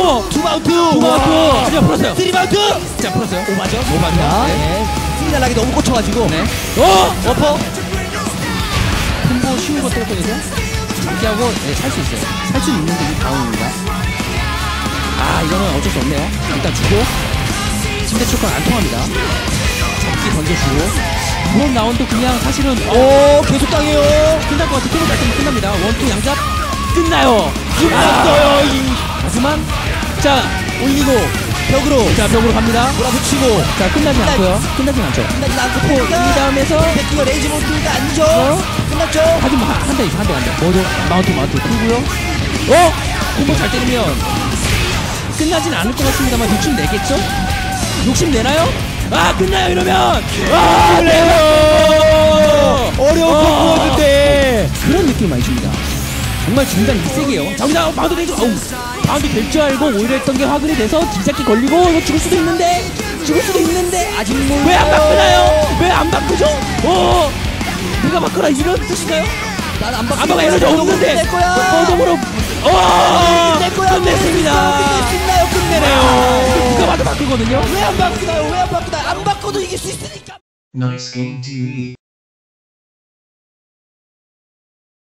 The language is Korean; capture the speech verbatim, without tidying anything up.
오! 투 마운트. 두 마운트. 하지만 풀었어요. 쓰리 마운트. 자, 풀었어요. 오바죠? 오바입니다. 네. 네. 쓰리 날라기 너무 꽂혀가지고. 네. 어! 어퍼. 콤보 쉬운 거 때렸거든요. 잡기하고 네, 살 수 있어요. 살 수 있는 게 이 다운입니다. 아, 이거는 어쩔 수 없네요. 일단 주고 침대 초권 안 통합니다. 잡기 던져주고 이번 라운드 그냥 사실은 어, 오, 계속 당해요. 끝날 것 같아. 끝날 것 같으면 끝납니다. 원투 양잡 끝나요. 끝났어요. 이 하지만 자 올리고 벽으로. 자 벽으로 갑니다. 몰아붙이고. 자 끝나진 끝나- 않고요. 끝나진 않죠. 끝나지 않고 이 포가. 다음에서 백기가 레이지 모드가 아니죠. 어? 끝났죠. 하지만 한 대 있어 한 대 한 대. 뭐죠? 마운트 마운트 풀고요. 어? 콤보 잘 때리면 끝나진 않을 것 같습니다만 욕심 내겠죠? 욕심 내나요? 아 끝나요 이러면. 아 그래요. 어려운 어. 콤보였는데. 그런 느낌 많이 줍니다. 정말 중단 일색이에요. 자, 여기다 마운트 되죠? 어우, 마운트 될 줄 알고 오히려 했던 게 화근이 돼서 뒤잡기 걸리고 이거 죽을 수도 있는데 죽을 수도 있는데 아직 몰라요. 왜 안 바꾸나요? 왜 안 바꾸죠? 어, 내가 바꾸라 이런 뜻인가요? 난안 바꿔. 아빠가 에너지 없는데 내 거야. 꺼dom으로 어, 내 거야. 끝냈습니다. 끝나요. 아, 끝내네요. 누가 봐도 바꾸거든요. 왜 안 바꾸나요? 왜 안 바꾸나요? 안 바꿔도 이길 수 있으니까. Nice game T V.